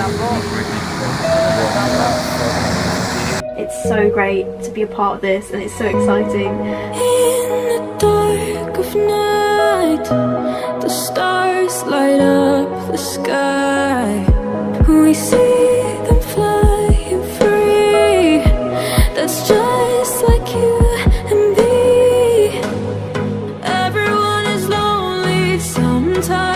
It's so great to be a part of this, and it's so exciting. In the dark of night, the stars light up the sky. We see them flying free. That's just like you and me. Everyone is lonely sometimes.